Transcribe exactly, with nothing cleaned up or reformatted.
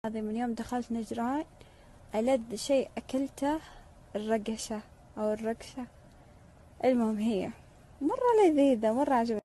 هذا من يوم دخلت نجران ألذ شيء أكلته الرقشة أو الرقشة، المهم هي مرة لذيذة، مرة عجبتني.